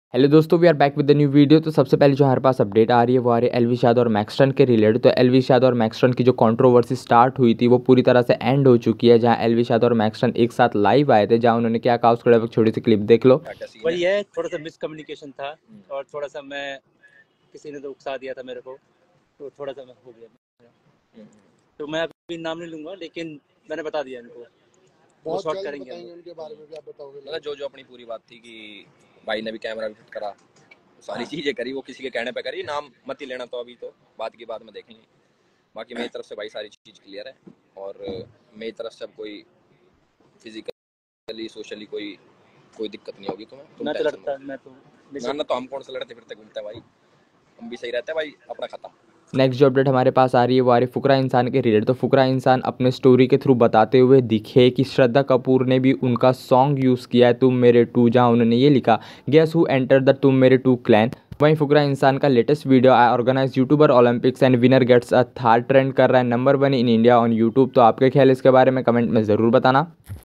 Hello दोस्तों, we are back with the new video. तो सबसे पहले जो हमारे पास अपडेट आ रही है वो आ रही है एलविश यादव और मैक्सटन के रिलेटेड। तो एलविश यादव और मैक्सटन की जो कंट्रोवर्सी स्टार्ट हुई थी वो पूरी तरह से एंड हो चुकी है, जहां एलविश यादव और मैक्सटन एक साथ लाइव आए थे, जहां उन्होंने क्या कहा उसको एक छोटी सी क्लिप देख लो। वही है, थोड़ा सा मिसकम्युनिकेशन था और थोड़ा सा मैं किसी ने तो उकसा दिया था मेरे को, तो थोड़ा सा मैं हो गया। तो मैं अभी नाम नहीं लूंगा, लेकिन मैंने बता दिया इनको, वो शॉर्ट करेंगे उनके बारे में भी आप बताओगे। मतलब जो अपनी पूरी बात थी कि भाई ने भी कैमरा भी फिट करा, सारी चीजें करी, वो किसी के कहने पे करी। नाम मत ही लेना, तो अभी तो बात की बाद में देखेंगे। बाकी मेरी तरफ से भाई सारी चीज क्लियर है, और मेरी तरफ से अब कोई फिजिकली सोशली कोई दिक्कत नहीं होगी तुम्हें। ना तो हम कौन से लड़ते फिरते घूमते हैं भाई, हम भी सही रहते हैं भाई, अपना खत्म। नेक्स्ट जो अपडेट हमारे पास आ रही है वो आ रही है फुकरा इंसान के रिलेटेड। तो फुकरा इंसान अपने स्टोरी के थ्रू बताते हुए दिखे कि श्रद्धा कपूर ने भी उनका सॉन्ग यूज़ किया है तुम मेरे टू, जहां उन्होंने ये लिखा गेस हु एंटर द तुम मेरे टू क्लैन। वहीं फुकरा इंसान का latest video organise YouTuber Olympics and winner gets a Thar trend कर रहा है number 1 in India on YouTube. तो आपके ख्याल इसके बारे में कमेंट में ज़रूर बताना।